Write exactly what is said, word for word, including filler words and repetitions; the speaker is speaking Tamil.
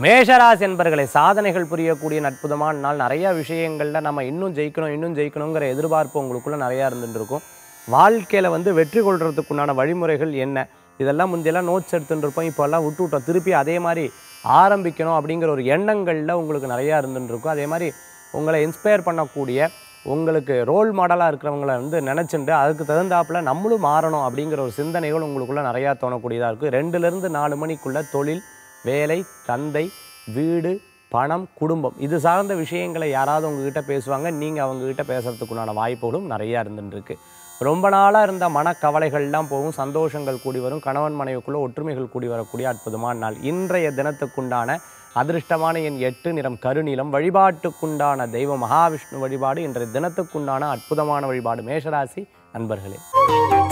மேஷராசி என்பர்களை சாதனைகள் புரியக்கூடிய அற்புதமான நாள். நிறைய விஷயங்கள்ல நம்ம இன்னும் ஜெயிக்கணும் இன்னும் ஜெயிக்கணுங்கிற எதிர்பார்ப்பு உங்களுக்குள்ள நிறையா இருந்துட்டு இருக்கும். வாழ்க்கையில வந்து வெற்றி கொள்றதுக்குண்டான வழிமுறைகள் என்ன, இதெல்லாம் முந்தையெல்லாம் நோட்ஸ் எடுத்துட்டு இருப்போம், இப்போல்லாம் விட்டு விட்டோம். திருப்பி அதே மாதிரி ஆரம்பிக்கணும் அப்படிங்கிற ஒரு எண்ணங்களில் உங்களுக்கு நிறையா இருந்துட்டு இருக்கும். அதே மாதிரி உங்களை இன்ஸ்பயர் பண்ணக்கூடிய உங்களுக்கு ரோல் மாடலாக இருக்கிறவங்கள வந்து நினச்சிட்டு அதுக்கு தகுந்தாப்புல நம்மளும் மாறணும் அப்படிங்கிற ஒரு சிந்தனைகள் உங்களுக்குள்ளே நிறையா தோணக்கூடியதாக இருக்குது. ரெண்டுலேருந்து நாலு மணிக்குள்ளே தொழில், வேலை, தந்தை, வீடு, பணம், குடும்பம் இது சார்ந்த விஷயங்களை யாராவது உங்ககிட்ட பேசுவாங்க. நீங்கள் அவங்ககிட்ட பேசுகிறதுக்குண்டான வாய்ப்புகளும் நிறையா இருந்துருக்கு. ரொம்ப நாளாக இருந்த மனக்கவலைகள்லாம் போகும், சந்தோஷங்கள் கூடி வரும், கணவன் மனைவிக்குள்ளே ஒற்றுமைகள் கூடி வரக்கூடிய அற்புதமான நாள். இன்றைய தினத்துக்குண்டான அதிர்ஷ்டமான என் எட்டு, நிறம் கருநீலம். வழிபாட்டுக்குண்டான தெய்வம் மகாவிஷ்ணு வழிபாடு. இன்றைய தினத்துக்குண்டான அற்புதமான வழிபாடு. மேஷராசி அன்பர்களே.